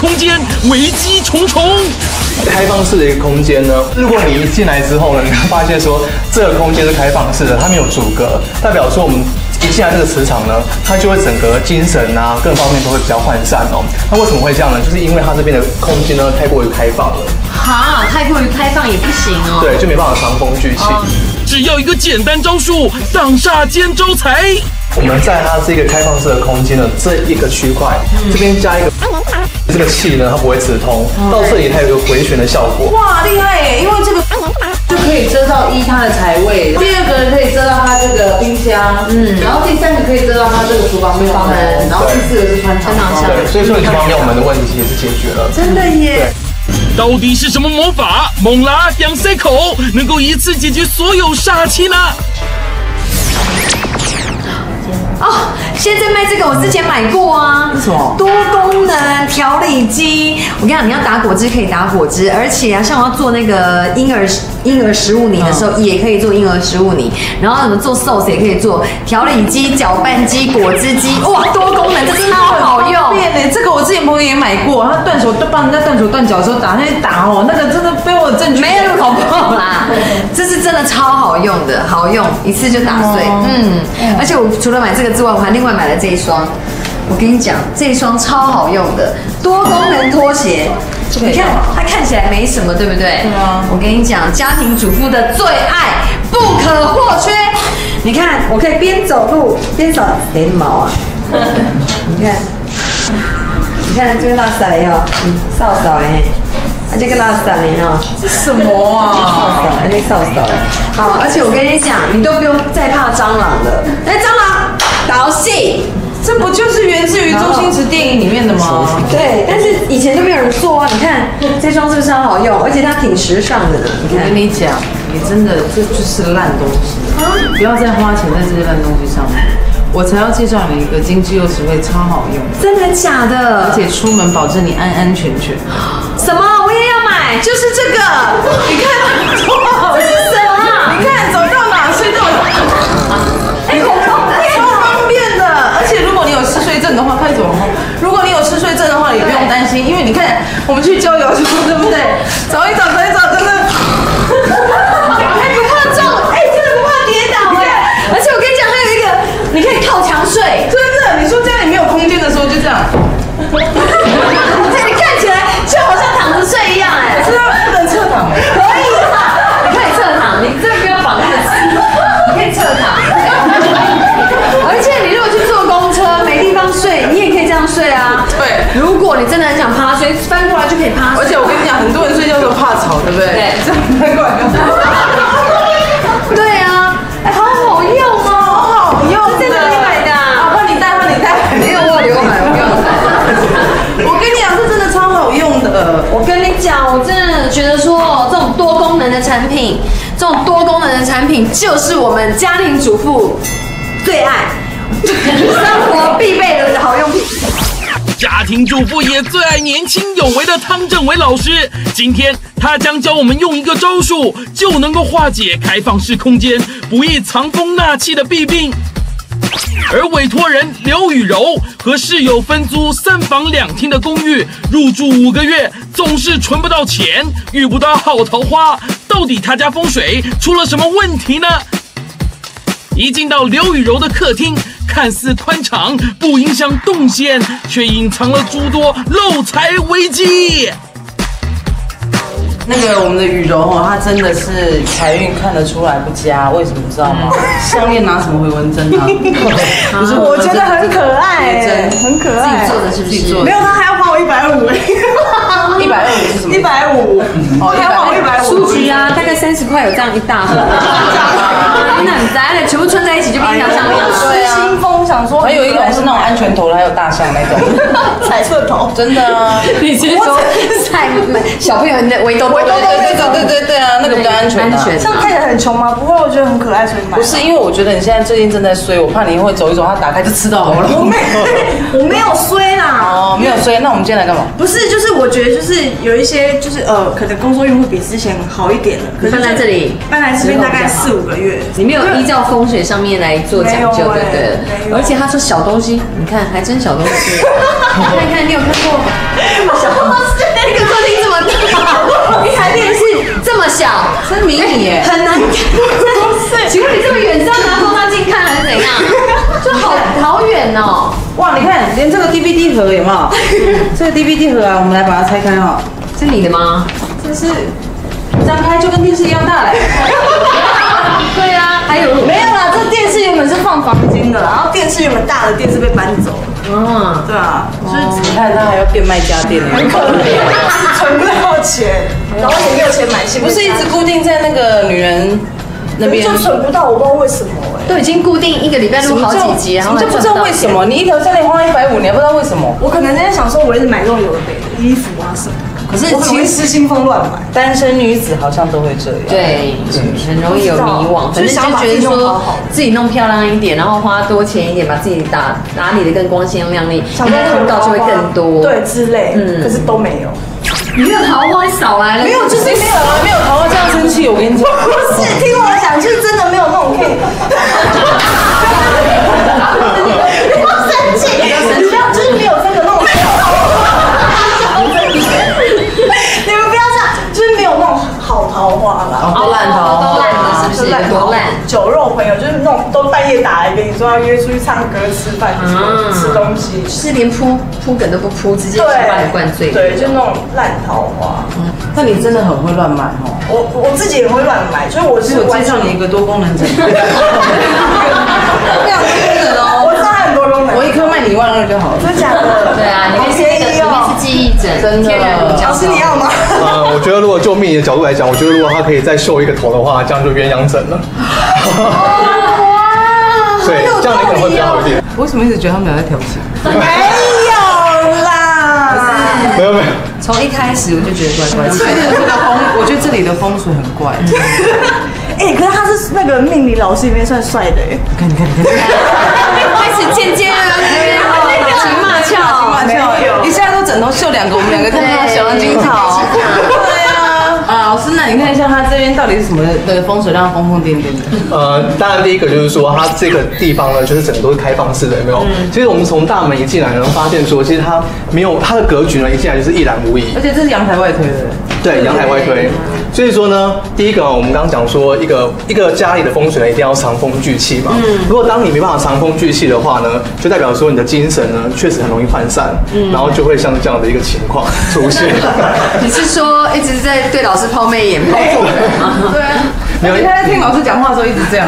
空间，危机重重。 开放式的一个空间呢，如果你一进来之后呢，你会发现说这个空间是开放式的，它没有阻隔，代表说我们一进来这个磁场呢，它就会整个精神啊各方面都会比较涣散哦。那为什么会这样呢？就是因为它这边的空间呢太过于开放了。 哈，太过于开放也不行哦。 对，就没办法藏风聚气。 只要一个简单招数，挡煞兼招财。 我们在它这个开放式的空间的这一个区块，这边加一个这个气呢，它不会直通，到这里它有一个回旋的效果。 哇，厉害耶！因为这个就可以遮到它的财位，第二个可以遮到它这个冰箱，然后第三个可以遮到它这个厨房没有门，然后第四个是穿堂箱。 对，所以说你厨房没有门的问题其实是解决了。 真的耶！ 到底是什么魔法？猛拉两塞口能够一次解决所有煞气呢？ 哦，现在卖这个我之前买过啊， 是什么？ 多功能调理机。我跟你讲，你要打果汁可以打果汁，而且啊，像我要做那个婴儿食物泥的时候，也可以做婴儿食物泥，然后什么做寿司也可以做调理机、搅拌机、果汁机，哇，多功能，这真的好用。 对，这个我之前朋友也买过，他断手帮人家断手断脚的时候打哦，那个真的被我震惊。 没有口爆啦，这是真的超好用的，好用，一次就打碎。而且我除了买这个之外，我还另外买了这一双。我跟你讲，这一双超好用的多功能拖鞋。你看它看起来没什么，对不对？我跟你讲，家庭主妇的最爱，不可或缺。你看，我可以边走路边扫连毛啊。你看这个拉萨嘞哈，扫嘞。这个拉萨嘞哈， 这什么啊？ 那扫好，而且我跟你讲，你都不用再怕蟑螂了。哎，蟑螂导戏。 这不就是源自于周星驰电影里面的吗？ 对，但是以前都没有人做啊。你看这双是不是超好用？而且它挺时尚的呢。 我跟你讲，你真的这就是烂东西，不要再花钱在这些烂东西上面。我才要介绍你一个经济又实惠、超好用， 真的假的？ 而且出门保证你安安全全。 什么？我也要买，就是这个。 你看， 这是什么？ 你看走到哪睡到哪。如果你有嗜睡症的话，快走了。如果你有嗜睡症的话，也不用担心，因为你看我们去郊游的时候，对不对？找一找，真的， 还不怕重，真的不怕跌倒而且我跟你讲，还有一个，你可以靠墙睡， 真的。你说家里没有空间的时候就这样， 你看起来就好像躺着睡一样是不能侧躺？ 可以你可以侧躺，你这不用绑那么紧，你可以侧躺。而且你如果去坐公车没地方睡，你也可以这样睡啊。 对， 如果你真的很想趴睡，翻过来就可以趴睡。 而且我跟你讲，很多人睡觉都怕吵，对不对？ 对， 这样翻过来就。 对啊，好好用哦， 好好用。 在哪里买的？ 帮你带。 没有，我留买，我不用买。 我跟你讲，这真的超好用的。 我跟你讲，我真的觉得说，这种多功能的产品，就是我们家庭主妇最爱。生活必备的好用品。 家庭主妇也最爱年轻有为的汤正伟老师，今天他将教我们用一个招数就能够化解开放式空间不易藏风纳气的弊病。而委托人刘雨柔和室友分租3房2厅的公寓，入住5个月，总是存不到钱，遇不到好桃花。到底他家风水出了什么问题呢？一进到刘雨柔的客厅，看似宽敞，不影响动线，却隐藏了诸多漏财危机。 那个我们的雨柔哦，她真的是财运看得出来不佳，为什么知道吗？项链拿什么回纹针啊？不是， 我觉得很可爱，很可爱。 自己做的是不是？ 没有，他还要花我150。 125是什么 ？150。哦，还要花我150。 书局啊，大概30块有这样一大盒。那很杂的，全部串在一起就变一条项链了。 对啊。新风想说， 还有一种是那种安全头的，还有大象那种彩色头， 真的啊。 你是说晒小朋友的围兜兜？ 对啊，那个比较安全。 这样看起来很穷吗？不会，我觉得很可爱，所以买。 不是，因为我觉得你现在最近正在衰，我怕你会走一走，它打开就吃到喉咙。 我没有衰啦。 哦，没有衰，那我们今天来干嘛？ 不是，就是我觉得就是有一些就是可能工作运会比之前好一点了。可是搬来这里， 搬来这边大概4、5个月。 你没有依照风水上面来做讲究，对不对？而且他说小东西，你看还真小东西。你看看，你有看过小东西？那个客厅这么大，一台电视这么小， 真迷你耶， 很难看。请问你这么远是要拿放大镜看还是怎样？就好远哦。 哇，你看，连这个 DVD 盒有没有？这个 DVD 盒啊，我们来把它拆开哈。 是你的吗？ 这是张开就跟电视一样大嘞。 对啊，还有没有啦，这电视原本是放房间的，然后电视原本大的电视被搬走了。 嗯， 对啊，就是你看他还要变卖家电呢， 很可怜，存不到钱，然后也没有钱买新的。 不是一直固定在那个女人那边， 就存不到，我不知道为什么都已经固定一个礼拜录好几集，然后就不知道为什么，你一条项链花150，你还不知道为什么。 我可能在想说，我一直买那种有的没的衣服啊什么。 可是其实失心疯乱买， 单身女子好像都会这样。 对，很容易有迷惘，反正就觉得说自己弄漂亮一点，然后花多钱一点，把自己打理的更光鲜亮丽，应该通告就会更多， 对之类。可是都没有。 你没有桃花少来了， 没有，就是没有啊， 没有桃花这样生气，我跟你讲。 不是，听我讲，就是真的没有那种可以。不要生气，你不要，就是没有这个那种。你们不要这样，就是没有那种好桃花啦。 都烂桃花， 都烂的，是不是？多烂。 酒肉朋友就是那种都半夜打来跟你说要约出去唱歌、吃饭、吃东西， 就是连铺梗都不铺，直接就把你灌醉。 对，就那种烂桃花。 那你真的很会乱买哦。 我自己也会乱买，所以我是介绍你一个多功能枕。非常多功能哦， 我知道很多功能， 我一颗卖你12000就好了。 真的假的？ 对啊，里面是记忆枕， 真的。 天然乳胶。 老师你要吗？ 我觉得如果就命理的角度来讲，我觉得如果他可以再绣一个头的话，这样就鸳鸯枕了。对，这样你可能会比较好一点。 为什么一直觉得他们俩在调情？ 没有啦， 没有。 从一开始我就觉得怪怪的。 我觉得这里的风水很怪。 哎，可是他是那个命理老师里面算帅的哎。 你看。 开始渐渐打情骂俏， 一下都枕头秀2个，我们2个看到小杨金草。对啊，老师，那你看一下他这边到底是什么的风水让疯疯癫癫的？ 当然第一个就是说，它这个地方呢，就是整个都是开放式的，有没有？其实我们从大门一进来呢，发现说，其实它没有它的格局呢，一进来就是一览无遗。 而且这是阳台外推的。 对，阳台外推。所以说呢，第一个我们刚刚讲说，一个家里的风水呢，一定要藏风聚气嘛。如果当你没办法藏风聚气的话呢，就代表说你的精神呢，确实很容易涣散，然后就会像这样的一个情况出现。 你是说一直在对老师抛媚眼、抛错人吗？ 对啊，没有，他在听老师讲话的时候一直这样。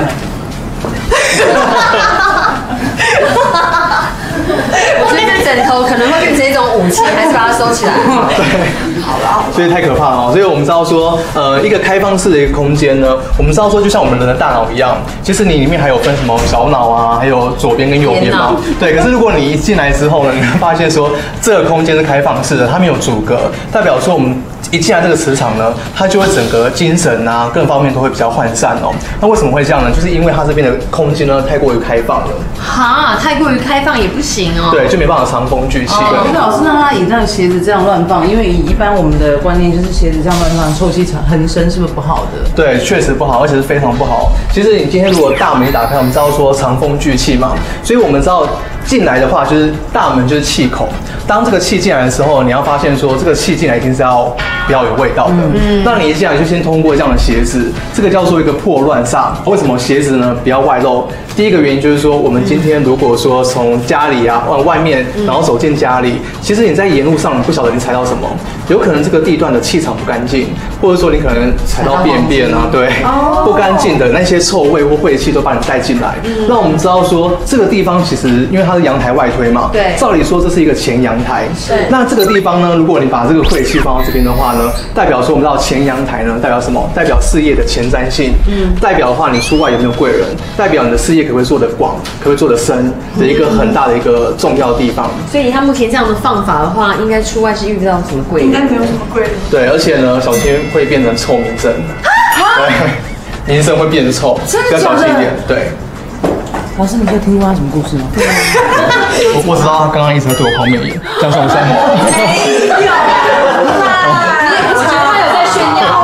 我觉得枕头可能会变成一种武器，还是把它收起来。 好了，所以太可怕了。所以我们知道说，一个开放式的一个空间呢，我们知道说，就像我们人的大脑一样，其实你里面还有分什么小脑啊，还有左边跟右边嘛。对，可是如果你一进来之后呢，你会发现说，这个空间是开放式的，它没有阻隔，代表说我们一进来这个磁场呢，它就会整个精神啊各方面都会比较涣散哦。那为什么会这样呢？就是因为它这边的空间呢太过于开放了。 哈，太过于开放也不行哦。 对，就没办法藏风聚气。 那老师，那他以这样鞋子这样乱放，因为一般我们的观念就是鞋子这样乱放，臭气横生，是不是不好的？ 对，确实不好，而且是非常不好。其实你今天如果大门一打开，我们知道说藏风聚气嘛，所以我们知道进来的话，就是大门就是气口。当这个气进来的时候，你要发现说这个气进来一定是要比较有味道的。那你一进来就先通过这样的鞋子，这个叫做一个破乱煞。为什么鞋子呢比较外露？第一个原因就是说，我们今天如果说从家里啊往外面，然后走进家里，其实你在沿路上你不晓得你踩到什么，有可能这个地段的气场不干净，或者说你可能踩到便便啊，对，不干净的那些臭味或晦气都把你带进来。那我们知道说这个地方其实因为它是阳台外推嘛， 对， 照理说这是一个前阳台。 对， 那这个地方呢，如果你把这个晦气放到这边的话呢，代表说我们知道前阳台呢代表什么？代表事业的前瞻性。代表的话你出外有没有贵人？代表你的事业可不可以做得广，可不可以做得深的一个很大的一个重要的地方。 所以他目前这样的放法的话，应该出外是遇到什么贵人？ 应该没有什么贵人。 对，而且呢，小心会变成臭名声。对，名声会变臭，要小心一点。对。 老师，你有听过他什么故事吗？ 我知道他刚刚一直在对我抛媚眼，这样算不算？ 我觉得他有在炫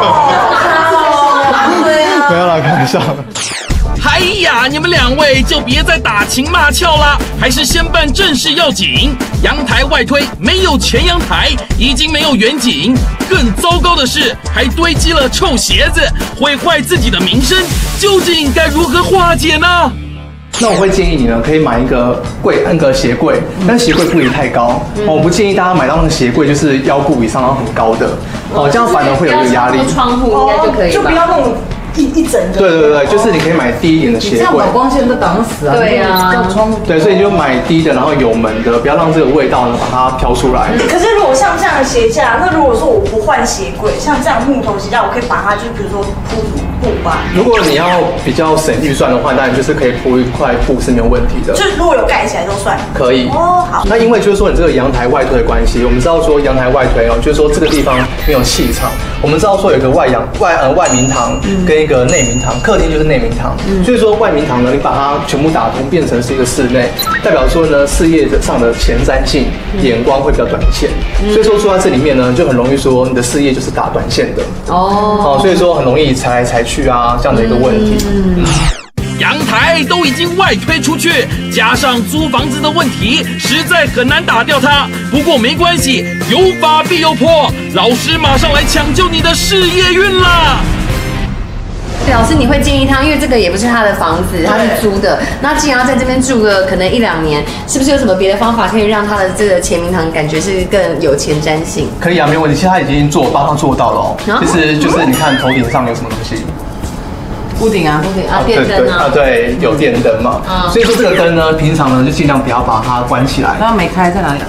耀。 没有啦，开玩笑。 哎呀，你们两位就别再打情骂俏啦，还是先办正事要紧。阳台外推没有前阳台，已经没有远景，更糟糕的是还堆积了臭鞋子，毁坏自己的名声。究竟该如何化解呢？ 那我会建议你呢，可以买一个鞋柜，但是鞋柜不宜太高。我不建议大家买到那个鞋柜就是腰部以上，然后很高的，这样反而会有一个压力。 窗户应该就可以了， 就不要那种一整个。 对，就是你可以买低一点的鞋柜。 这样把光线都挡死啊。 对啊， 对，所以你就买低的，然后有门的，不要让这个味道呢把它飘出来。 可是如果像这样的鞋架，那如果说我不换鞋柜，像这样木头鞋架，我可以把它就是比如说铺布吧。 如果你要比较省预算的话，当然就是可以铺一块布是没有问题的。 就是如果有盖起来都算可以。 哦，好。 那因为就是说你这个阳台外推的关系，我们知道说阳台外推哦，就是说这个地方没有气场。我们知道说有一个外明堂跟一个内明堂，客厅就是内明堂。所以说外明堂呢，你把它全部打通，变成是一个室内，代表说呢事业上的前瞻性、眼光会比较短线。所以说住在这里面呢，就很容易说你的事业就是打短线的。所以说很容易财来财去啊这样的一个问题。 阳台都已经外推出去，加上租房子的问题，实在很难打掉它。不过没关系，有法必有破，老师马上来抢救你的事业运啦！ 老师，你会建议他，因为这个也不是他的房子，他是租的。那既然要在这边住个可能1-2年，是不是有什么别的方法可以让他的这个前明堂感觉是更有前瞻性？ 可以啊，没有问题。其实他已经帮他做到了哦。其实就是你看头顶上有什么东西。 屋顶啊， 电灯啊， 对，有电灯嘛。所以说这个灯呢，平常呢就尽量不要把它关起来。 它没开在哪里啊？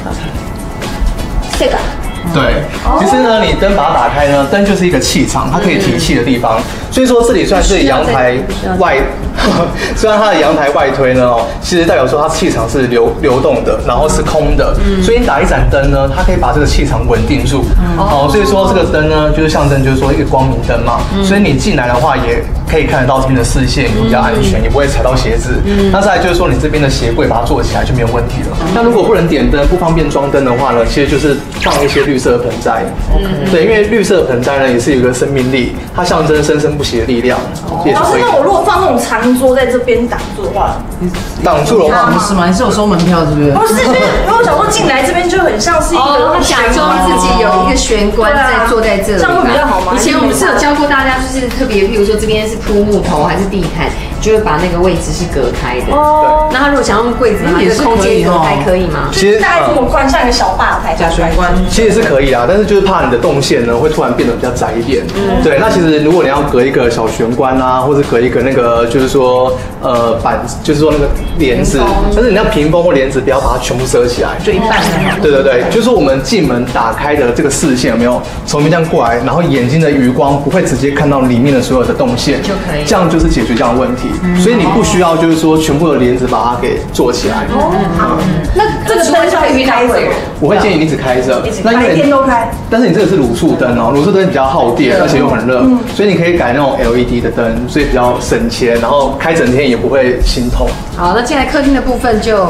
这个。 对，其实呢，你灯把它打开呢，灯就是一个气场，它可以提气的地方。所以说这里算是阳台外，虽然它的阳台外推呢，其实代表说它气场是流动的，然后是空的。所以你打一盏灯呢，它可以把这个气场稳定住。所以说这个灯呢，就是象征就是说一个光明灯嘛。所以你进来的话，也可以看得到这边的视线，比较安全，也不会踩到鞋子。那再来就是说你这边的鞋柜把它做起来就没有问题了。那如果不能点灯，不方便装灯的话呢，其实就是放一些绿色的盆栽。对，因为绿色的盆栽呢也是有一个生命力，它象征生生不息的力量。 老师，那我如果放那种长桌在这边挡住的话， 挡住的话不是吗？你是有收门票是不是？ 不是，因为我想说进来这边就很像是一个， 他假装自己有一个玄关在坐在这里， 这样会比较好吗？ 以前我们是有教过大家，就是特别，譬如说这边是铺木头还是地毯，就会把那个位置是隔开的。那他如果想用柜子把这个空间隔开，可以吗？ 其实大概这么宽，像一个小吧台。 假玄关其实是可以啊，但是就是怕你的动线呢会突然变得比较窄一点。对，那其实如果你要隔一个小玄关啊，或者隔一个那个就是说就是说那个帘子，但是你要屏风或帘子不要把它全部遮起来， 就一半。 对，就是说我们进门打开的这个视线有没有从那边这样过来，然后眼睛的余光不会直接看到里面的所有的动线， 就可以， 这样就是解决这样的问题。所以你不需要就是说全部的帘子把它给做起来。 那这个灯就可以遇到贵人。 我会建议你只开着， 那白天都开。 但是你这个是卤素灯哦，卤素灯比较耗电，而且又很热，所以你可以改那种 LED 的灯，所以比较省钱，然后开整天也不会心痛。 好，那进来客厅的部分就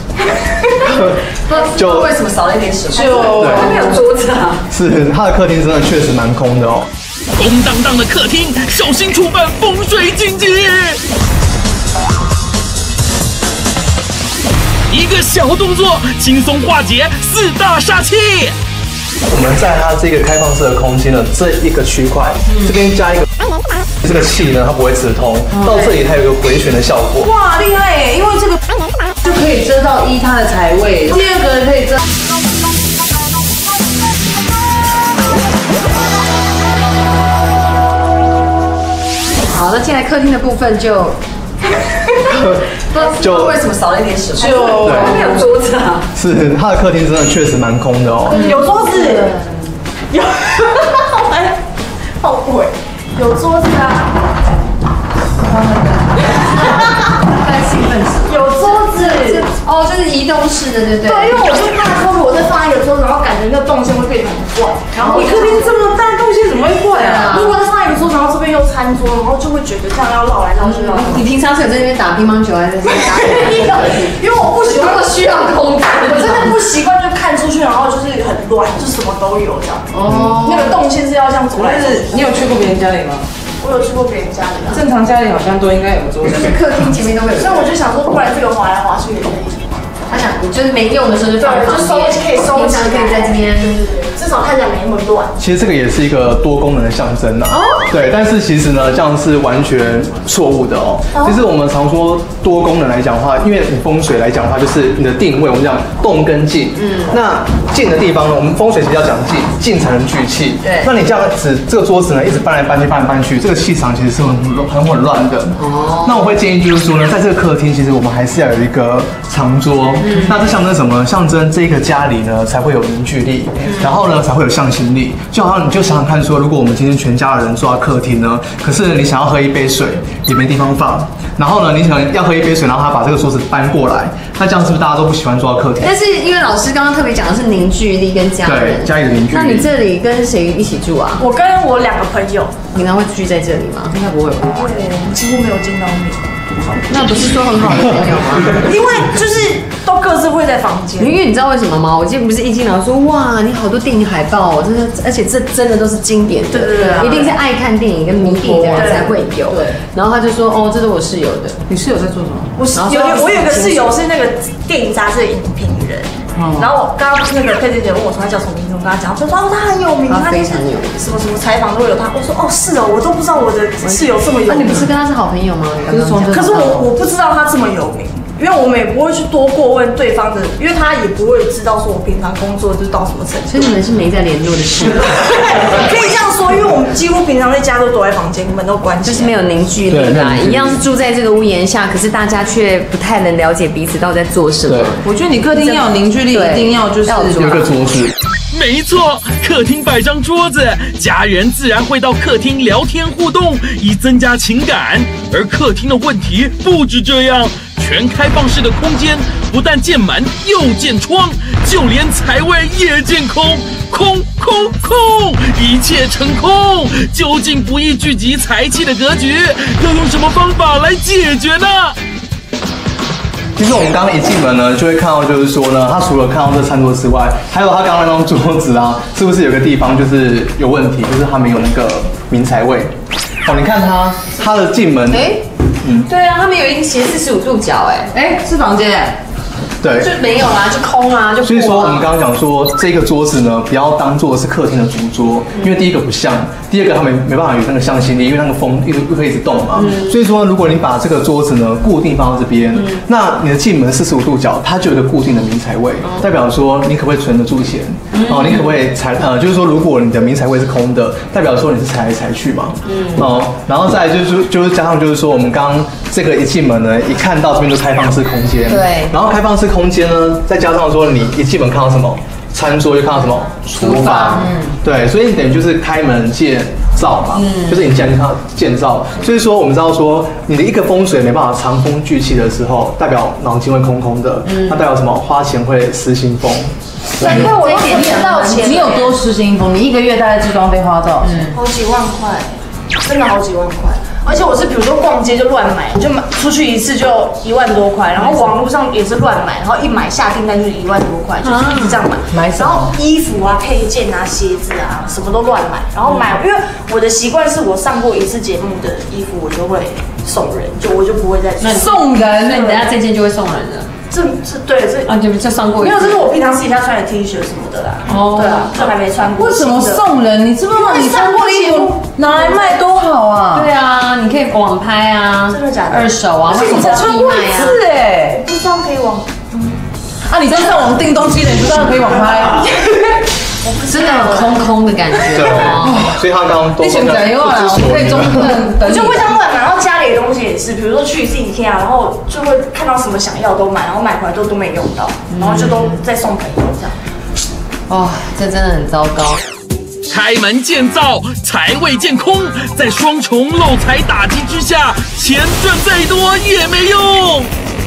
为什么少了一点水？ 它没有桌子啊。 是，它的客厅真的确实蛮空的哦。 空荡荡的客厅，小心触犯风水禁忌。一个小动作，轻松化解4大煞气。 我们在它这个开放式的空间的这一个区块，这边加一个这个气呢，它不会直通，到这里它有一个回旋的效果。 哇，厉害耶！因为这个就可以遮到它的财位，第二个可以遮。 好，那进来客厅的部分就为什么少了一点水？ 它没有桌子啊。 是，它的客厅真的确实蛮空的哦。 有桌子，有，好鬼，有桌子啊。有桌子哦，就是移动式的，对不对？ 对，因为我就怕说我再放一个桌子，然后感觉那个动线会变得很怪。然后你客厅这么大，动线怎么会怪啊？如果再放一个桌子，然后这边又餐桌，然后就会觉得这样要绕来绕去。 你平常是有在那边打乒乓球还是在这边打？ 因为我不喜欢， 需要空间， 我真的不习惯就开看出去，然后就是很乱，就什么都有这样。哦，那个动线是要这样走来走去。 你有去过别人家里吗？ 我有去过别人家里啊， 正常家里好像都应该有桌子， 就是客厅前面都会有。 所以我就想说，不然这个滑来滑去也可以。 他想，你就是没用的时候就放对，就收可以收起来， 可以在这边， 至少看起来没那么乱。 其实这个也是一个多功能的象征啊。对，但是其实呢，这样是完全错误的哦。其实我们常说多功能来讲的话，因为你风水来讲的话，就是你的定位，我们讲动跟静。那静的地方呢，我们风水其实要讲静，静才能聚气。 对。 那你这样子，这个桌子呢一直搬来搬去，搬来搬去，这个气场其实是很混乱的。哦。那我会建议就是说呢，在这个客厅，其实我们还是要有一个长桌。那这象征什么？象征这个家里呢才会有凝聚力，然后呢才会有向心力。就好像你就想想看说，如果我们今天全家的人坐在客厅呢，可是你想要喝一杯水也没地方放，然后呢你想要喝一杯水，然后他把这个桌子搬过来，那这样是不是大家都不喜欢坐在客厅？ 但是因为老师刚刚特别讲的是凝聚力跟家人， 对，家里的凝聚力。 那你这里跟谁一起住啊？ 我跟我2个朋友， 平常会聚在这里吗？应该不会吧？ 对，我们几乎没有见到面。 那不是说很好的朋友吗？ 因为就是都各自会在房间。 因为你知道为什么吗？我今天不是一进来说哇，你好多电影海报哦，真的，而且这真的都是经典的，对，一定是爱看电影跟迷电影的人才会有。对。然后他就说哦，这是我室友的。 你室友在做什么？ 我有个室友是那个电影杂志的影评人。然后我刚刚那个佩姐姐问我说他叫什么名字，我跟他讲，他说哦他很有名， 他非常有名， 什么采访都有他。我说哦是哦，我都不知道我的室友这么有名。 那你不是跟他是好朋友吗？ 可是我不知道他这么有名。因为我们也不会去多过问对方的，因为他也不会知道说我平常工作就是到什么程度。 所以你们是没在联络的事。 可以这样说，因为我们几乎平常在家都躲在房间，门都关起来， 就是没有凝聚力啦。一样是住在这个屋檐下，可是大家却不太能了解彼此到底在做什么。 我觉得你客厅要有凝聚力，一定要就是有个桌子。 没错，客厅摆张桌子，家人自然会到客厅聊天互动，以增加情感。而客厅的问题不止这样，全开放式的空间不但见门又见窗，就连财位也见空，空，一切成空。究竟不易聚集财气的格局，要用什么方法来解决呢？ 其实我们刚刚一进门呢，就会看到，就是说呢，他除了看到这餐桌之外，还有他刚刚那张桌子啊，是不是有个地方就是有问题，就是他没有那个明财位。哦，你看他的进门， 对啊，他们有一个斜45度角， 是房间。 对， 就没有啦，就空啊，就。 所以说，我们刚刚讲说，这个桌子呢，不要当做是客厅的主桌，因为第一个不像，第二个它没办法有那个向心力，因为那个风会一直动嘛。所以说，如果你把这个桌子呢固定放到这边，那你的进门45度角，它就有一个固定的明财位，代表说你可不可以存得住钱？哦，你可不可以就是说，如果你的明财位是空的，代表说你是财来财去嘛。然后再来就是加上就是说，我们刚刚这个一进门呢，一看到这边就开放式空间， 对， 然后开放式空间呢，再加上说你一进门看到什么餐桌，就看到什么厨房，对，所以你等于就是开门见灶嘛，就是你进来就看到见灶。所以说我们知道说，你的一个风水没办法长风聚气的时候，代表脑筋会空空的，那代表什么？花钱会失心疯。 难怪我一年到钱， 你有多失心疯？你一个月大概置装费花多少钱？ 好几万块，真的好几万块。而且我是比如说逛街就乱买，就买出去一次就1万多块，然后网络上也是乱买，然后一买下订单就是1万多块，就是一直这样买。然后衣服啊、配件啊、鞋子啊，什么都乱买。然后买，因为我的习惯是我上过一次节目的衣服，我就会送人，我就不会再送人。 那你等下这件就会送人了。就上过一次。 没有，这是我平常私底下穿的 T 恤什么的啦。对啊，就还没穿过。 为什么送人？你知不知道你穿过的衣服拿来卖多好啊？ 对啊，你可以网拍啊， 真的假的？ 二手啊， 或者才穿过一次不知道可以网。 你这样上网订东西的，你不知道可以网拍。 真的很空的感觉。 对，所以他刚刚都选择以后啊，我可以中等。 我就会这样乱买，然后家里的东西也是，比如说去一次IKEA，然后就会看到什么想要都买，然后买回来都没用到，然后就都再送朋友这样。 哇，这真的很糟糕。 开门见灶，财位见空，在双重漏财打击之下，钱赚再多也没用。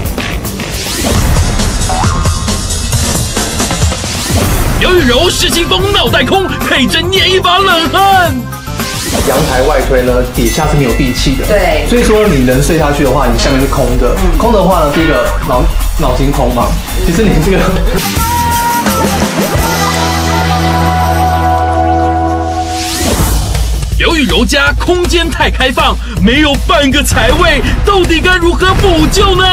刘雨柔失心疯，脑袋空，佩珍捏一把冷汗。 阳台外推呢，底下是没有地气的， 对， 所以说你人睡下去的话，你下面是空的，空的话呢，第一个脑筋空嘛，其实你这个。 绿柔家空间太开放，没有半个财位，到底该如何补救呢？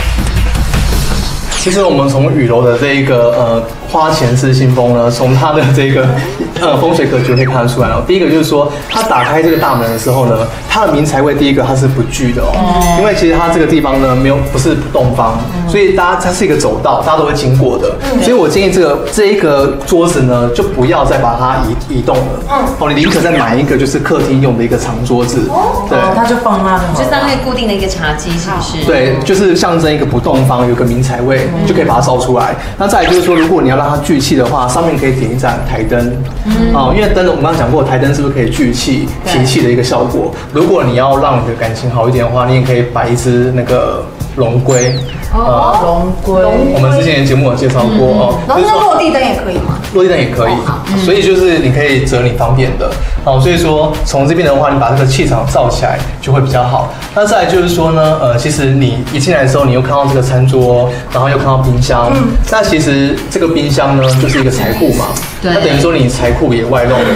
其实我们从雨楼的这一个花钱失心疯呢，从它的这个风水格局可以看得出来哦。第一个就是说，它打开这个大门的时候呢，它的明财位第一个它是不聚的哦，因为其实它这个地方呢不是东方，所以它是一个走道，大家都会经过的。所以我建议这一个桌子呢，就不要再把它移动了。哦，你宁可再买一个就是客厅用的一个长桌子。对， 它就放那就好。 就当那个固定的一个茶几，是不是？ 对，就是象征一个不动方，有个明财位，就可以把它烧出来。那再来就是说，如果你要让它聚气的话，上面可以点一盏台灯。因为灯我们刚刚讲过，台灯是不是可以聚气、提气的一个效果？如果你要让你的感情好一点的话，你也可以摆一只那个龙龟。 龙龟， 我们之前的节目有介绍过哦。 然后那落地灯也可以吗？ 落地灯也可以，所以就是你可以择你方便的。所以说从这边的话，你把这个气场造起来就会比较好。那再来就是说呢，其实你一进来的时候，你又看到这个餐桌，然后又看到冰箱。那其实这个冰箱呢，就是一个财库嘛。对。那等于说你财库也外露了。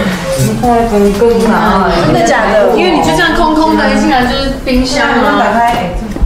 真的假的？ 因为你就这样空空的，一进来就是冰箱啊。 打开。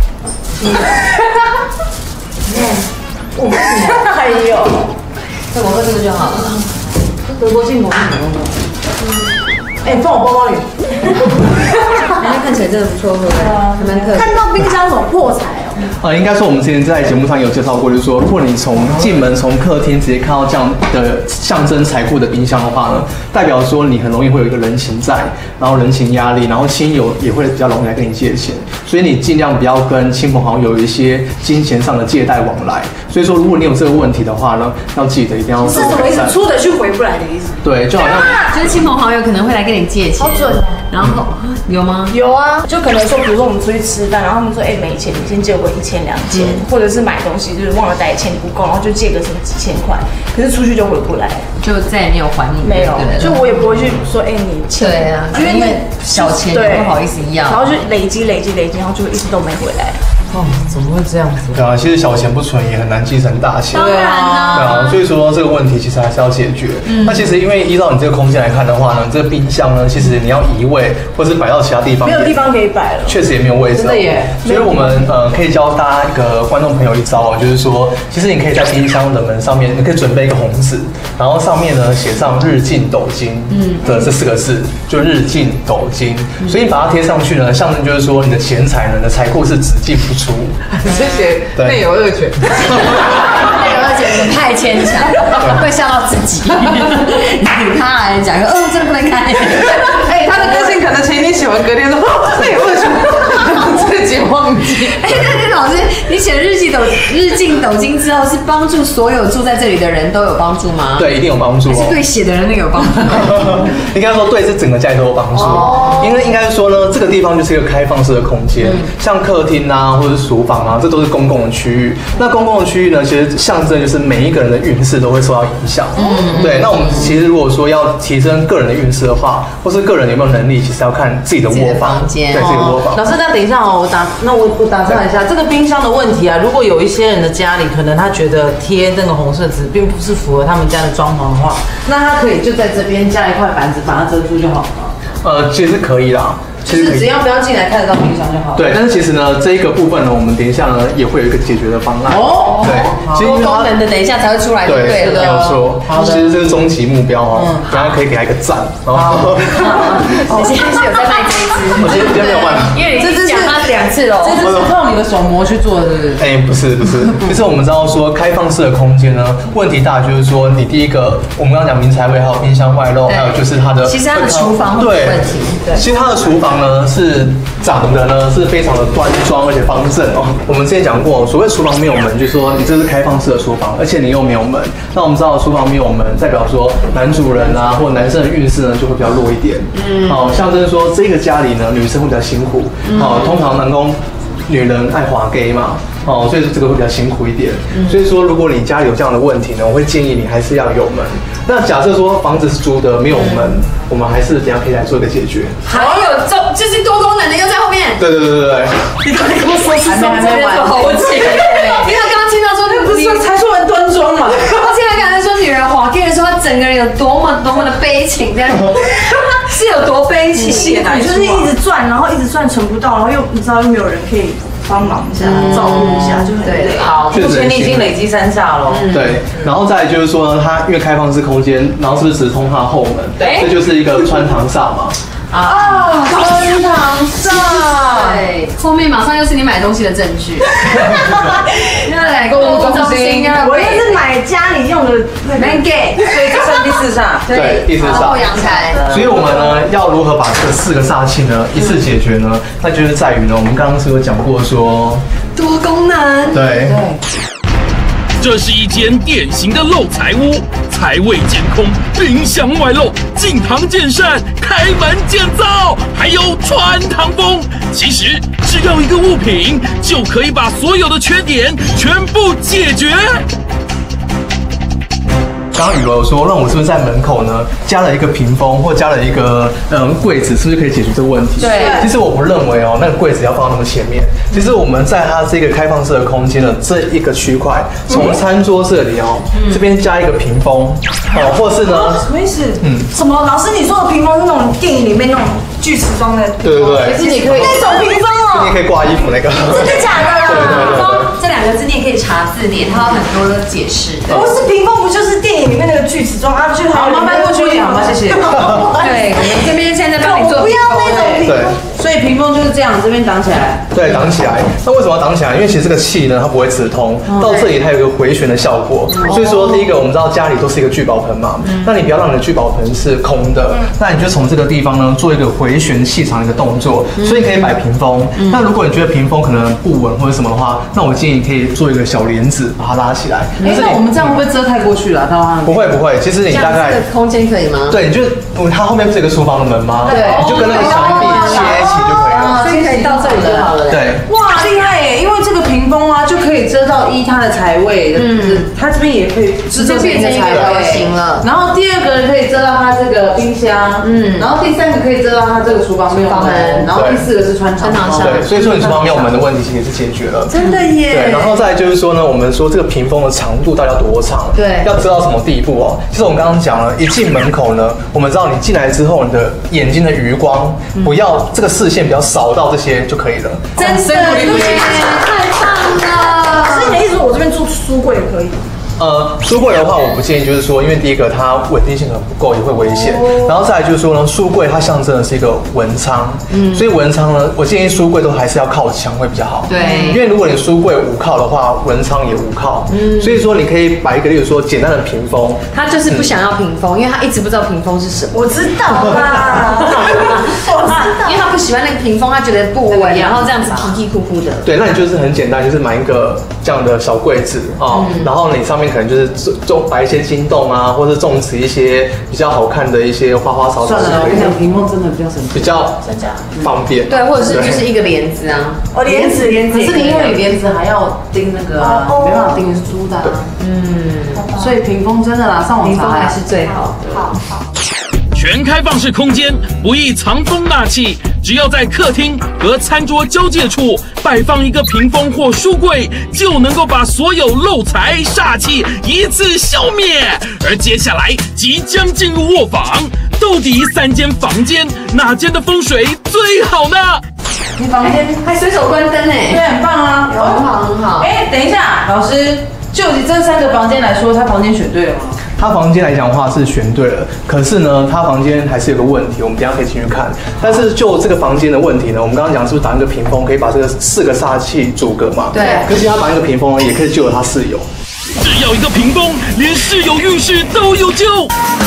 还有， 那我喝这个就好了。 德国进口是什么？ 放我包包里。 看起来真的不错，会不会？还蛮特别。 看到冰箱怎么破财哦？ 应该说我们之前在节目上有介绍过，就是说，如果你从进门从客厅直接看到这样的象征财库的冰箱的话呢，代表说你很容易会有一个人情债，然后人情压力，然后亲友也会比较容易来跟你借钱，所以你尽量不要跟亲朋好友有一些金钱上的借贷往来。所以说，如果你有这个问题的话呢，要记得一定要是什么意思？出得去回不来的意思？ 对，就好像就是亲朋好友可能会来跟你借钱， 好准哦。 然后有吗？ 有啊，就可能说，比如说我们出去吃饭，然后他们说，没钱，你先借我1000、2000，或者是买东西就是忘了带钱不够，然后就借个什么几千块，可是出去就回不来， 就再也没有还你。 没有，就我也不会去说，你欠。 对啊，因为小钱也不好意思要， 然后就累积，然后就一直都没回来。 怎么会这样子？ 对啊，其实小钱不存也很难积成大钱。 当然啦。 对啊，所以说这个问题其实还是要解决。那其实因为依照你这个空间来看的话呢，这个冰箱呢，其实你要移位或是摆到其他地方， 没有地方可以摆了， 确实也没有位置。 真的耶。 所以我们可以教大家一个观众朋友一招哦，就是说，其实你可以在冰箱的门上面，你可以准备一个红纸，然后上面呢写上日进斗金的这4个字，就日进斗金。所以你把它贴上去呢，象征就是说你的钱财呢，你的财库是只进不出。 谢谢。内有恶犬。 内有恶犬太牵强，会吓到自己。以他来讲，真的不能看。 他的个性可能前一天写完，隔天说内有恶犬，自己忘记。 对，老师，你写日进斗金之后，是帮助所有住在这里的人都有帮助吗？ 对，一定有帮助。 还是对写的人那个有帮助？ 应该说对这整个家里都有帮助。因为应该说呢，这个地方就是一个开放式的空间，像客厅啊，或者是厨房啊，这都是公共的区域。那公共的区域呢，其实象征就是每一个人的运势都会受到影响。对。那我们其实如果说要提升个人的运势的话，或是个人有没有能力，其实要看自己的窝房，对自己的窝房。 老师，那等一下哦，我打岔一下，这个冰箱的问题啊，如果有一些人的家里可能他觉得贴那个红色纸并不是符合他们家的装潢的话，那他可以就在这边加一块板子把它遮住就好了。 其实可以啦。 就是只要不要进来看得到冰箱就好。 对，但是其实呢，这一个部分呢，我们等一下呢也会有一个解决的方案。 哦， 对， 其实功能的等一下才会出来，对了，没有错。其实这是终极目标哦，大家可以给他一个赞。好， 你现在是有在卖这一支？ 我今天没有卖， 因为你讲它2次了。 这只是靠你的手模去做的，是不是？ 不是。其实我们知道说开放式的空间呢，问题大就是说，你第一个我们刚刚讲明财位，还有冰箱外露，还有就是它的， 其实它的厨房会有问题。 对，其实它的厨房呢是长得呢是非常的端庄而且方正哦。我们之前讲过，所谓厨房没有门，就是说你这是开放式的厨房，而且你又没有门。那我们知道厨房没有门，代表说男主人啊或男生的运势呢就会比较弱一点。象征说这个家里呢女生会比较辛苦。通常能够女人爱滑 gay 嘛。所以说这个会比较辛苦一点。所以说，如果你家里有这样的问题呢，我会建议你还是要有门。那假设说房子是租的，没有门，我们还是等一下可以来做一个解决。 还有就是多功能的又在后面。 对。 你刚才跟我说是还没完，好气。因为刚刚听到说不是才说很端庄嘛， 我现在刚才说女人滑 gay 的时候，她整个人有多么的悲情，这样是是有多悲情？ 辛苦就是一直赚，然后一直赚存不到，然后又你知道又没有人可以帮忙一下、照顾一下，就很累。 好，目前你已经累积3下了。 对，然后再来就是说呢，它因为开放式空间，然后是不是直通它的后门？对，这就是一个穿堂煞嘛。 啊，穿堂煞， 对，后面马上又是你买东西的证据。要来购物中心啊！ 我也是买家里用的能给， 所以这算第4煞。 对，第4煞。 后阳台。 所以我们呢，要如何把这4个煞气呢一次解决呢？那就是在于呢，我们刚刚是有讲过说多功能。 对。 这是一间典型的漏财屋，财位见空，冰箱外露，进堂见善，开门见灶，还有穿堂风。其实只要一个物品，就可以把所有的缺点全部解决。 刚刚雨柔说，让我是不是在门口呢加了一个屏风，或加了一个柜子，是不是可以解决这个问题？ 对。 其实我不认为哦，那个柜子要放到那么前面。其实我们在它这个开放式的空间的这一个区块，从餐桌这里哦，这边加一个屏风哦，或是呢， 什么意思？什么？老师你说的屏风是那种电影里面那种锯齿状的？ 对对对。 其实你可以那种屏风哦， 你也可以挂衣服那个。 真的假的？ 屏风这2个字你也可以查字典，它有很多的解释。 不是屏风，不就是电影里面那个锯齿状啊？就好，麻烦过去一点好吗？谢谢。 对，我们这边现在帮你做不要那种屏风。 对。 所以屏风就是这样，这边挡起来。 对，挡起来。那为什么要挡起来？因为其实这个气呢，它不会直通，到这里它有一个回旋的效果。所以说，第一个我们知道家里都是一个聚宝盆嘛，那你不要让你的聚宝盆是空的，那你就从这个地方呢做一个回旋气场的一个动作。所以可以摆屏风。那如果你觉得屏风可能不稳或者什么的话，那我建议可以做一个小帘子把它拉起来。 那我们这样会不会遮太过去了？ 不会不会，其实你大概这个空间可以吗？ 对，你就它后面不是有一个厨房的门吗？ 对， 你就跟那个墙壁切一起就可以了。 所以可以到这里就好了。 对。 哇，厉害耶！因为这个屏风啊，就可以遮到它的财位，它这边也可以遮到变成一个条形了。 然后第2个可以遮到它这个冰箱，然后第3个可以遮到它这个厨房没有门，然后第4个是穿堂煞。 对，所以说你厨房没有门的问题其实也是解决了。 真的耶。 对，然后再来就是说呢，我们说这个屏风的长度到底要多长？ 对， 要遮到什么地步哦？其实我们刚刚讲了，一进门口呢，我们知道你进来之后，你的眼睛的余光不要这个视线比较扫到这些就可以了。 真的耶，太棒了！ 所以你的意思，我这边做书柜也可以？ 书柜的话，我不建议，就是说，因为第一个它稳定性很不够，也会危险。然后再来就是说呢，书柜它象征的是一个文昌，所以文昌呢，我建议书柜都还是要靠墙会比较好。 对， 因为如果你书柜无靠的话，文昌也无靠。所以说你可以摆一个，例如说简单的屏风。 他就是不想要屏风，因为他一直不知道屏风是什么。 我知道啦，我知道， 因为他不喜欢那个屏风，他觉得不稳，然后这样子皮皮哭哭的。 对，那你就是很简单，就是买一个这样的小柜子哦，然后你上面可能就是摆一些金洞啊，或者种植一些比较好看的一些花花草草。 算了，我跟你讲，屏风真的比较省钱， 比较方便。 对，或者是就是一个帘子啊， 帘子， 可是你因为帘子还要钉那个啊，没办法钉是租的。所以屏风真的啦，上网查还是最好的。 好。 全开放式空间，不易藏风纳气。只要在客厅和餐桌交界处摆放一个屏风或书柜，就能够把所有漏财煞气一次消灭。而接下来即将进入卧房，到底3间房间哪间的风水最好呢？ 你房间还随手关灯哎， 对，很棒啊， 很好很好。 哎，等一下，老师，就以这3个房间来说，他房间选对了吗？ 他房间来讲的话是选对了，可是呢，他房间还是有个问题，我们等一下可以进去看。但是就这个房间的问题呢，我们刚刚讲是不是打一个屏风可以把这个4个煞气阻隔嘛？ 对。 可是他打一个屏风呢，也可以救了他室友。 只要一个屏风，连室友运势都有救。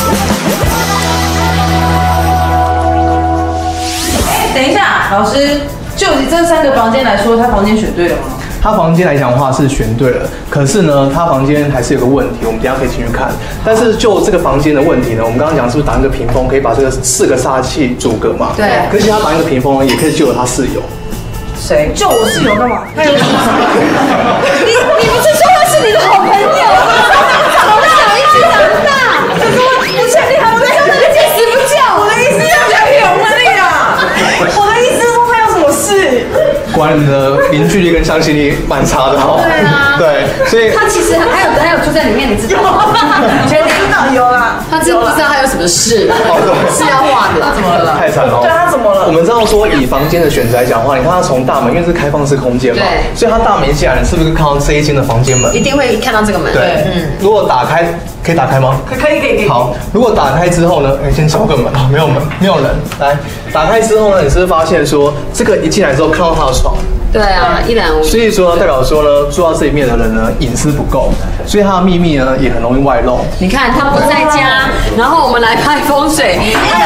等一下，老师，就以这3个房间来说，他房间选对了吗？ 他房间来讲的话是选对了，可是呢，他房间还是有个问题，我们等一下可以进去看。但是就这个房间的问题呢，我们刚刚讲是不是打一个屏风可以把这个4个煞气阻隔嘛？ 对。 可是他打一个屏风呢，也可以救了他室友。 谁？ 救我室友干嘛？他有什么？ 你不是说他是你的好朋友吗？从小一起长大， 不确定他们在那个见死不救。我的意思要讲勇了那个。我的意思是说他有什么事？ 果然你的凝聚力跟向心力蛮差的哦。 对啊， 对，所以他其实还有住在里面，你知道吗？ 全知道有啦， 他真不知道他有什么事，是要画的，怎么了？ 太惨了。 对他怎么了？ 我们知道说以房间的选择来讲的话，你看它从大门，因为是开放式空间嘛， 对， 所以它大门一进来，你是不是看到这一间的房间门？ 一定会看到这个门。 对，如果打开，可以打开吗？ 可以。 好，如果打开之后呢，先找个门啊，没有门，没有人。来，打开之后呢，你是不是发现说，这个一进来之后看到他的床？ 对啊，一览无遗。 所以说代表说呢，住到这里面的人呢，隐私不够，所以他的秘密呢也很容易外露。 你看他不在家，然后我们来拍风水。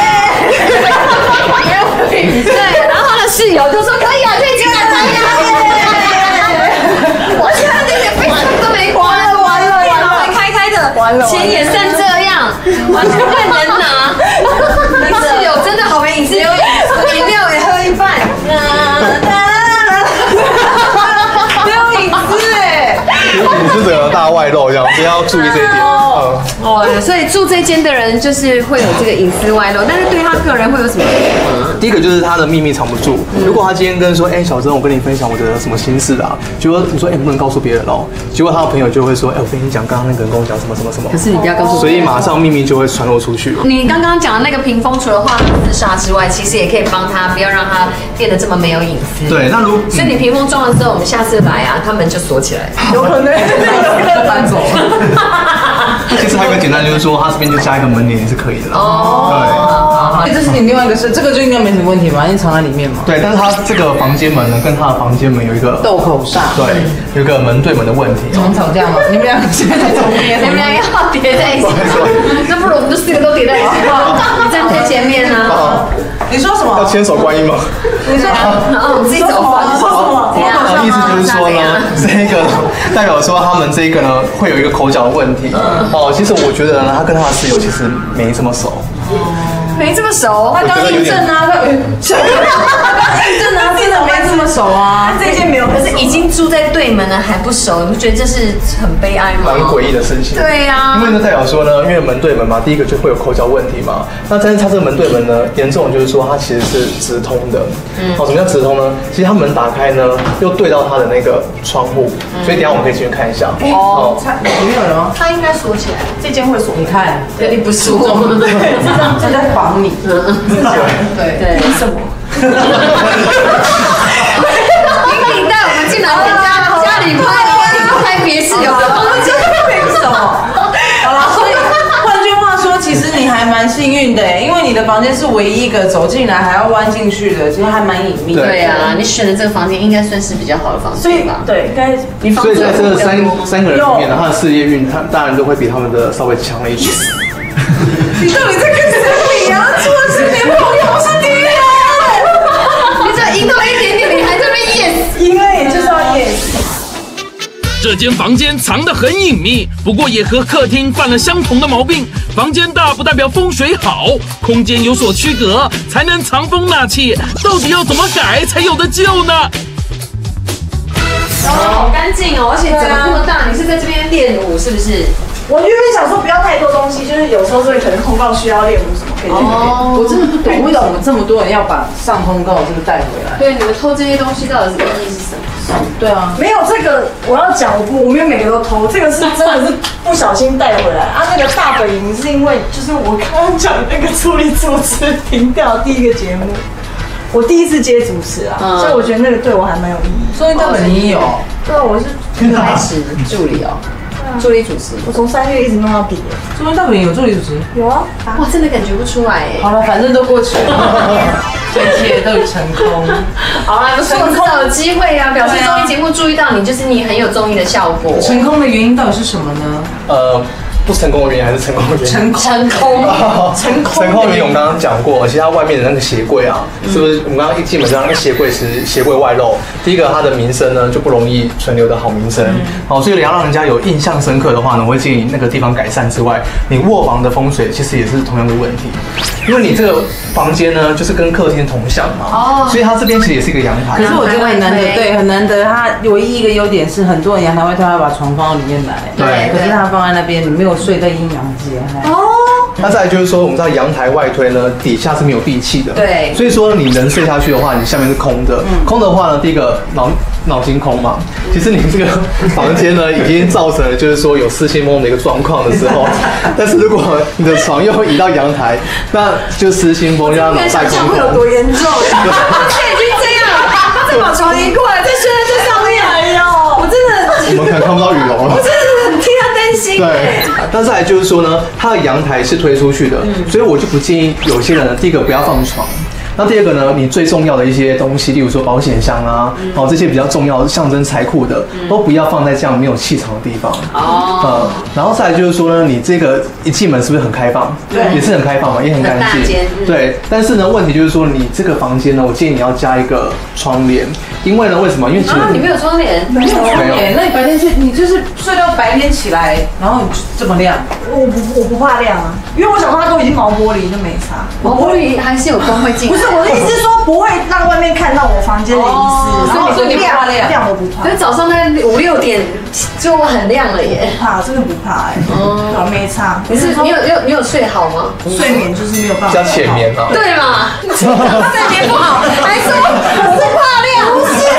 对，然后他的室友就说可以啊，可以进来拍呀。我现在这个 Facebook 都没关了，完了，开的，钱也剩这样，完全不能拿。你室友真的好没隐私，饮料也喝一半。 隐私整个大外露这样，所以要注意这一点。 哦，所以住这间的人就是会有这个隐私外露，但是对他个人会有什么？ 第一个就是他的秘密藏不住。如果他今天跟说，小珍，我跟你分享我的什么心事啊，结果你说，不能告诉别人哦，结果他的朋友就会说，我跟你讲，刚刚那个人跟我讲什么什么什么。 可是你不要告诉， 所以马上秘密就会传露出去。 你刚刚讲的那个屏风，除了画自杀之外，其实也可以帮他，不要让他变得这么没有隐私。 对，那所以你屏风装了之后，我们下次来啊，他门就锁起来， 有可能搬走。 其实还有一个简单，就是说他这边就加一个门帘也是可以的啦。 哦，这是你另外一个事，这个就应该没什么问题吧？因为藏在里面嘛。 对，但是他这个房间门呢，跟他的房间门有一个斗口煞， 对，有一个门对门的问题。 常吵架吗？你们俩现在在中间， 你们俩要叠在一起，那不如我们就4个都叠在一起。你站在前面呢？ 你说什么？ 要牵手观音吗？ 你说我们自己走吧。 意思就是说呢，这个代表说他们这个呢会有一个口角的问题。其实我觉得呢，他跟他的室友其实没这么熟。 没这么熟， 他刚印证啊，他印证啊，真的没这么熟啊。 这件没有， 可是已经住在对门了还不熟，你不觉得这是很悲哀吗？ 蛮诡异的事情。 对呀， 因为呢代表说呢，因为门对门嘛，第一个就会有口角问题嘛。那但是他这个门对门呢，严重就是说它其实是直通的。什么叫直通呢？其实他门打开呢，又对到他的那个窗户，所以等一下我们可以进去看一下。 里面有人吗？ 他应该锁起来，这间会锁。 你看， 对你不是我， 对，这在防你。 对， 凭什么？ 你带我们进来家里拍别室友的房间， 凭什么？好了，所以换句话说，其实你还蛮幸运的，因为你的房间是唯一一个走进来还要弯进去的，其实还蛮隐秘。 对啊，你选的这个房间应该算是比较好的房所以间吧？ 对，应该所以在这三个人里面呢，他的事业运，他当然都会比他们的稍微强了一点。 你到底在跟谁比啊？做的是你朋友，不是你啊！ 你只赢到一点点，你还在那边 yes， 因为就是要 yes。 这间房间藏得很隐秘，不过也和客厅犯了相同的毛病。房间大不代表风水好，空间有所区隔才能藏风纳气。到底要怎么改才有得救呢？ 好干净哦，而且整个这么大，你是在这边练舞是不是？ 我原本想说不要太多东西，就是有时候这个可能通告需要练舞什么可以去练。 我真的不懂，为什么我们这么多人要把上通告这个带回来？ 对，你们偷这些东西到底是意义是什么？ 对啊， 没有这个，我要讲，我没有每个都偷，这个是真的是不小心带回来啊。那个大本营是因为就是我刚刚讲那个助理主持停掉第一个节目，我第一次接主持啊，所以我觉得那个对我还蛮有意义。 所以大本你有？ 对啊，我是开始助理哦，助理主持。 我从3月一直弄到毕业。 所以大本有助理主持？ 有啊， 哇，真的感觉不出来哎。 好了，反正都过去了，这一切都已成空。 好啦，不错，至少有机会啊，表示综艺节目注意到你，就是你很有综艺的效果。 成功的原因到底是什么呢？ 不成功的原因还是成功的原因？ 成功的原因我们刚刚讲过，其实它外面的那个鞋柜啊，是不是我们刚刚一进门，那个鞋柜是鞋柜外露。第一个，它的名声呢就不容易存留的好名声。好，所以你要让人家有印象深刻的话呢，我会建议那个地方改善之外，你卧房的风水其实也是同样的问题，因为你这个房间呢就是跟客厅同向嘛，所以它这边其实也是一个阳台。 可是我觉得很难得，对，很难得。它唯一一个优点是，很多人阳台会推他把床放到里面来， 对， 可是他放在那边，你没有睡在阴阳街。 那再来就是说，我们知道阳台外推呢，底下是没有地气的， 对所以说你人睡下去的话，你下面是空的，空的话呢，第一个脑筋空嘛，其实你这个房间呢，已经造成了就是说有失心疯的一个状况的时候，但是如果你的床又移到阳台，那就失心疯，让脑袋空会有空。 多严重？他现在已经这样了，他再把床移过来，再睡在这上面。哎呦，我真的， 我们可能看不到羽绒了。 我真的很替他担心。 对，那再来就是说呢，它的阳台是推出去的，所以我就不建议有些人呢，第一个不要放床。那第二个呢，你最重要的一些东西，例如说保险箱啊，这些比较重要、象征财库的，都不要放在这样没有气场的地方。然后再来就是说呢，你这个一进门是不是很开放？对，也是很开放嘛，也很干净。对，但是呢，问题就是说，你这个房间呢，我建议你要加一个窗帘，因为呢，为什么？因为其实你没有窗帘， 没有窗帘，那你白天睡，你就是睡到白天起来，然后你这么亮。 我不怕亮啊，因为我想它都已经毛玻璃，就没差。 毛玻璃还是有光会进来。 不是我的意思是说，不会让外面看到我房间的隐私，然后所以你不怕亮？ 亮我不怕。 所以早上在5、6点就很亮了耶。 不怕，真的不怕哎，没差。 你有睡好吗？ 睡眠就是没有办法。 比较浅眠啊。 对嘛？睡眠不好，还说我是怕亮，不是。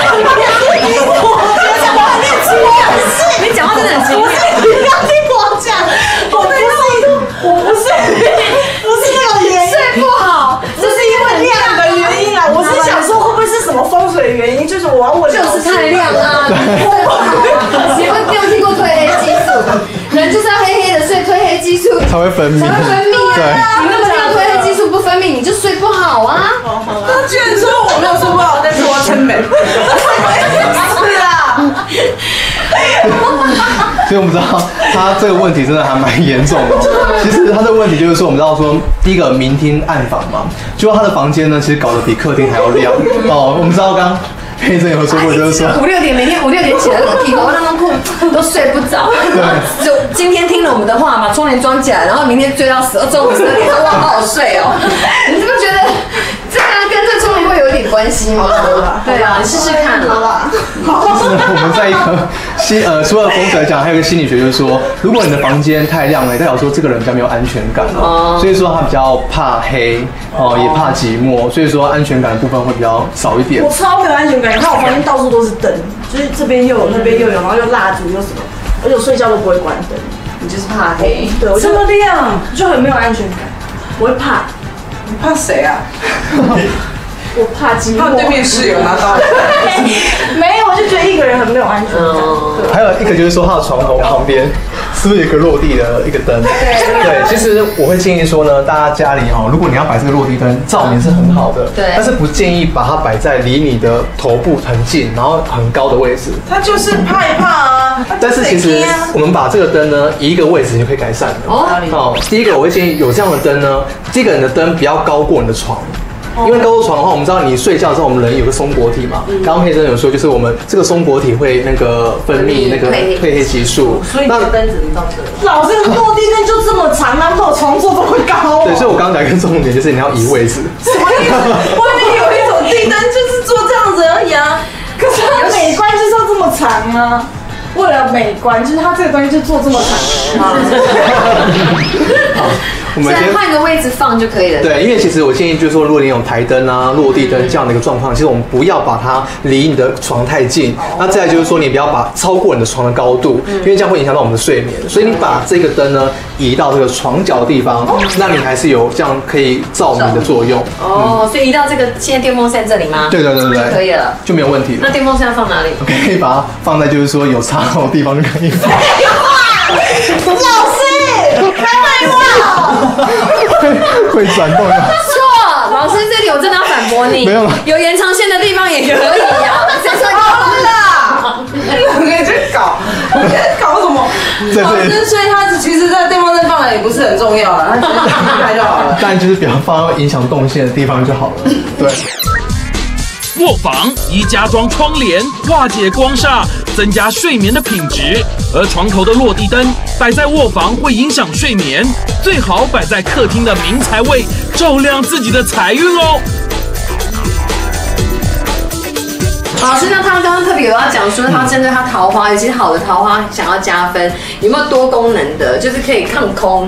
我很年轻啊，你讲话真的很奇怪。你不要听我讲，我不是那个原因，睡不好，这是因为亮的原因啊。我是想说，会不会是什么风水原因？就是我要问，就是太亮啊，睡不好啊。你们没有听过褪黑激素？人就是要黑黑的睡，褪黑激素才会分泌。 才会分泌啊。 对。 你如果让褪黑激素不分泌，你就睡不好啊。 他居然说我没有睡不好，但是我要撑美。是啊。 所以我们知道他这个问题真的还蛮严重的。其实他的问题就是说，我们知道说，第一个明厅暗房嘛，就他的房间呢，其实搞得比客厅还要亮哦。我们知道刚黑珍有说过，就是说 5、6点每天5、6点起来都屁股那么困，都睡不着。就今天听了我们的话，把窗帘装起来，然后明天追到中午12点都忘好好睡哦。你是不是觉得这个跟这窗帘会有一点关系吗？对啊，你试试看好吧。 我们在一个除了风水来讲，还有一个心理学，就是说，如果你的房间太亮了，代表说这个人比较没有安全感哦，所以说他比较怕黑哦，也怕寂寞，所以说安全感的部分会比较少一点。 我超没有安全感，你看我房间到处都是灯，就是这边又有，那边又有，然后又蜡烛又什么，而且我睡觉都不会关灯。 你就是怕黑， 对，我这么亮， 就很没有安全感，我会怕。 你怕谁啊？ 我怕寂寞。 怕对面室友拿刀。 没有，我就觉得一个人很没有安全感。 还有一个就是说，他的床头旁边是不是有一个落地的一个灯？对，其实我会建议说呢，大家家里哈，如果你要摆这个落地灯，照明是很好的， 对， 但是不建议把它摆在离你的头部很近，然后很高的位置。 他就是害怕啊。 但是其实我们把这个灯呢移一个位置就可以改善了。哦，第一个我会建议有这样的灯呢，这个人的灯不要高过你的床。因为高过床的话，我们知道你睡觉的时候，我们人有个松果体嘛。刚刚佩珍有说，就是我们这个松果体会那个分泌那个褪黑激素， 所以那灯只能到这。 老师，落地灯就这么长，难怪我床座这么高。 对，所以我刚刚讲一个重点，就是你要移位置。 什么意思？外面有一种地灯就是做这样子而已啊。 可是它美观就是要这么长啊。为了美观，就是它这个东西就做这么长。 我们先换个位置放就可以了。 对，因为其实我建议就是说，如果你有台灯啊、落地灯这样的一个状况，其实我们不要把它离你的床太近。那再来就是说，你不要把超过你的床的高度，因为这样会影响到我们的睡眠。所以你把这个灯呢移到这个床角的地方，那你还是有这样可以照明的作用。 哦，所以移到这个现在电风扇这里吗？ 对， 可以了， 就没有问题了。 那电风扇放哪里？ 可以把它放在就是说有插头的地方就可以放。 老师，开会话。 会转动的。 错，老师这里我真的要反驳你。 没有了， 有延长线的地方也可以呀。谁说有啦？ 你可以去搞什么？老师，所以他其实在电风扇放哪里不是很重要了，他只是开就好了。 但就是不要放到影响动线的地方就好了。对。 卧房宜加装窗帘，化解光煞，增加睡眠的品质。而床头的落地灯摆在卧房会影响睡眠，最好摆在客厅的明财位，照亮自己的财运哦。 老师，那他刚刚特别有要讲说，他针对他桃花，尤其是好的桃花想要加分，有没有多功能的？就是可以抗空，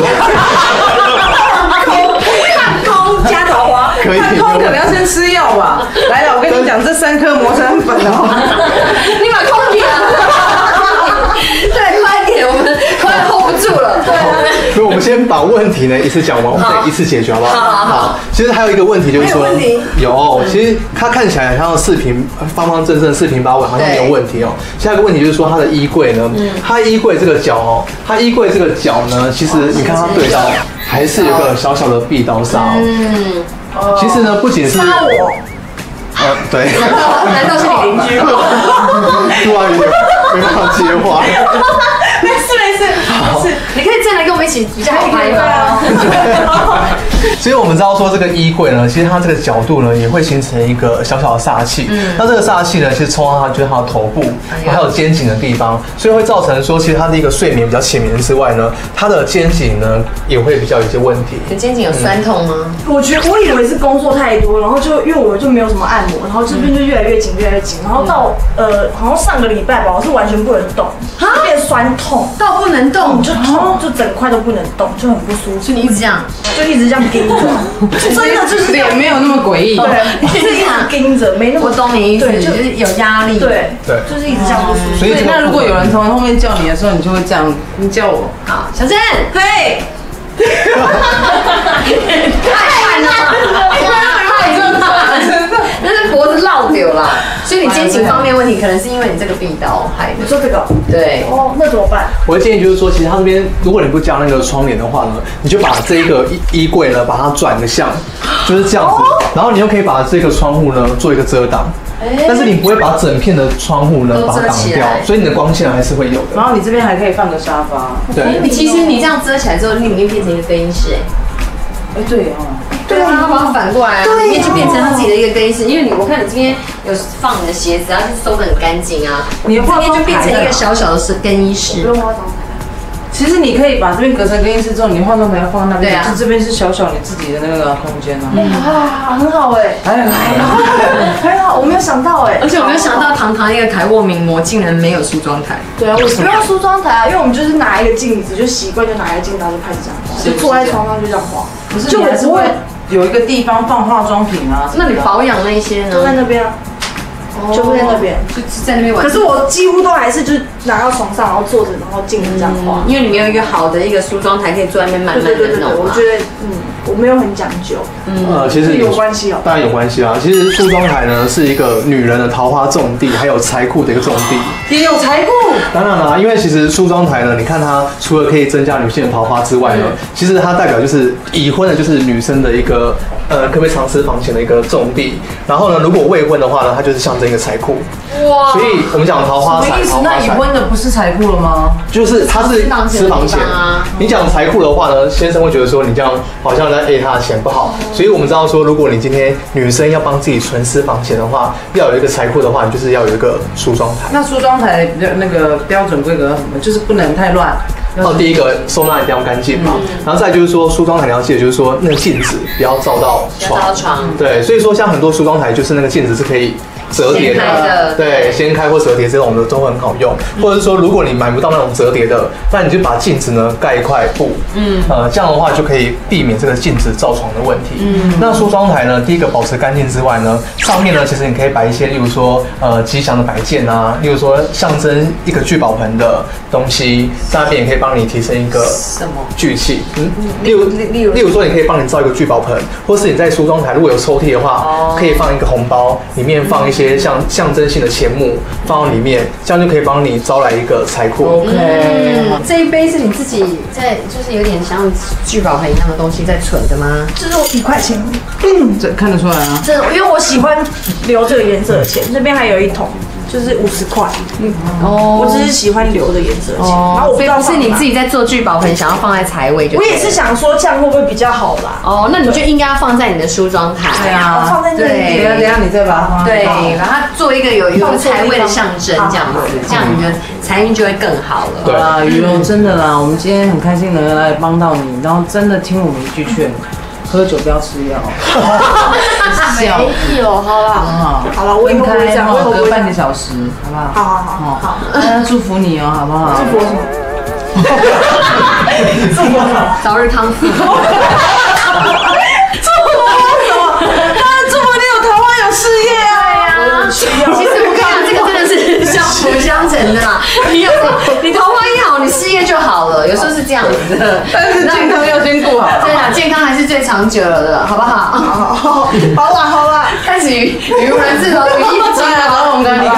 抗空加桃花。 可以。 看空可能要先吃药吧。来了，我跟你讲，这3颗磨成粉哦。 你把空点啊！对，快点，我们快 hold 不住了。对。 所以我们先把问题呢一次讲完，我们再一次解决，好不好？好。其实还有一个问题就是说，有，其实它看起来好像方方正正、四平八稳，好像没有问题哦。下一个问题就是说，它的衣柜呢，它衣柜这个角哦，它衣柜这个角呢，其实你看它对到还是有个小小的壁刀煞哦。其实呢，不仅是我，对， 难道是你邻居吗？ 突然有点没办法接话。 没事， 你可以再来跟我们一起比较好拍吗？ 所以我们知道说这个衣柜呢，其实它这个角度呢，也会形成一个小小的煞气。那这个煞气呢，其实冲到它就是它的头部，还有肩颈的地方，所以会造成说，其实它的一个睡眠比较浅眠之外呢，它的肩颈呢也会比较有一些问题。 你肩颈有酸痛吗？ 我以为是工作太多，然后因为我就没有什么按摩，然后这边就越来越紧，然后到好像上个礼拜吧，我是完全不能动，变酸痛到不能动， 就整块都不能动，就很不舒服。 所以你一直这样， 就一直这样盯着，真的就是脸没有那么诡异， 对，是一直盯着，没那么。 我懂你意思，就是有压力， 对，就是一直这样不舒服。 所以那如果有人从后面叫你的时候，你就会这样，你叫我， 好，小珍， 嘿， 太慢了，太正常了，但是脖子落丢了，所以你肩颈方面问题，可能是因为你这个壁刀害的。 你说这个？ 对。 哦，那怎么办？ 我的建议就是说，其实它这边如果你不加那个窗帘的话呢，你就把这一个衣柜呢，把它转个向，就是这样子，然后你又可以把这个窗户呢做一个遮挡。但是你不会把整片的窗户呢把它挡掉，所以你的光线还是会有的。 然后你这边还可以放个沙发。 对， 其实你这样遮起来之后，里面变成一个更衣室， 对哦。 对啊，它把它反过来啊，里面就变成他自己的一个更衣室。因为我看你这边有放你的鞋子，然后就收得很干净啊，你这边就变成一个小小的更衣室。 不用化妆台。 其实你可以把这边隔成更衣室之后，你化妆台要放那边， 对啊， 就这边是小小你自己的那个空间啊。 很好哎，很好，我没有想到哎， 而且我没有想到堂堂一个凯沃名模竟然没有梳妆台。 对啊，为什么不用梳妆台啊？因为我们就是拿一个镜子，就习惯就拿一个镜子，然后就开始这样画，就坐在床上就这样画。 可是你还是会有一个地方放化妆品啊。 那你保养那些呢？ 都在那边啊。就在那边， 就是在那边玩。 可是我几乎都还是就是拿到床上，然后坐着，然后镜子这样画。 因为你没有一个好的一个梳妆台可以坐在那边慢慢的弄。 我觉得我没有很讲究。 其实有关系哦， 当然有关系啊。其实梳妆台呢是一个女人的桃花重地，还有财库的一个重地。 也有财库。 当然啦，因为其实梳妆台呢，你看它除了可以增加女性的桃花之外呢，其实它代表就是已婚的，就是女生的一个可不可以藏私房钱的一个重地。然后呢，如果未婚的话呢，它就是象征一个财库。哇！所以我们讲桃花财， 那已婚的不是财库了吗？ 就是它是私房钱。你讲财库的话呢，先生会觉得说你这样好像在 A 他的钱不好。所以我们知道说，如果你今天女生要帮自己存私房钱的话，要有一个财库的话，你就是要有一个梳妆台。 那梳妆台的那个标准规格什么？就是不能太乱。 第一个收纳一定要干净嘛，然后再就是说梳妆台你要记得就是说那个镜子不要照到床，对，所以说像很多梳妆台就是那个镜子是可以折叠的，对，掀开或折叠这种的都很好用，或者是说如果你买不到那种折叠的，那你就把镜子呢盖一块布，这样的话就可以避免这个镜子照床的问题。那梳妆台呢，第一个保持干净之外呢，上面呢其实你可以摆一些，例如说吉祥的摆件啊，例如说象征一个聚宝盆的东西，在那边也可以帮你提升一个什么聚气，例如说你可以帮你造一个聚宝盆，或是你在梳妆台如果有抽屉的话，可以放一个红包，里面放一些像象征性的钱目放到里面，这样就可以帮你招来一个财库。 OK，这一杯是你自己在，就是有点像聚宝盆一样的东西在存的吗？ 这是我1块钱， 这看得出来啊。 这因为我喜欢留这个颜色的钱，这边还有一桶。就是50块，我只是喜欢留的颜色的钱，然后我不知道是你自己在做聚宝盆，想要放在财位就。 我也是想说这样会不会比较好啦？ 哦，那你就应该要放在你的梳妆台。 对啊， 放在那里。 等一下你再把它放。 对，把它做一个有一个财位的象征，这样子，这样你的财运就会更好了。 对啊，雨柔真的啦，我们今天很开心能来帮到你，然后真的听我们一句劝。 喝酒不要吃药。 没有，好啦，好了，我以后不会这样，我以后不隔会半个小时，好不好？ 好， 大家祝福你哦，好不好？ 祝福什么？ 早日康复。 祝福什么？当然祝福你有桃花有事业啊！ 其实我跟你讲，这个真的是相辅相成的啦。你桃花一好，你事业就好了，有时候是这样子的。 但是健康要先顾好。 对啦，健康还是最长久的，好不好？ 好啦， 开始语无伦次的语义不清来， 了。 龙哥，你刚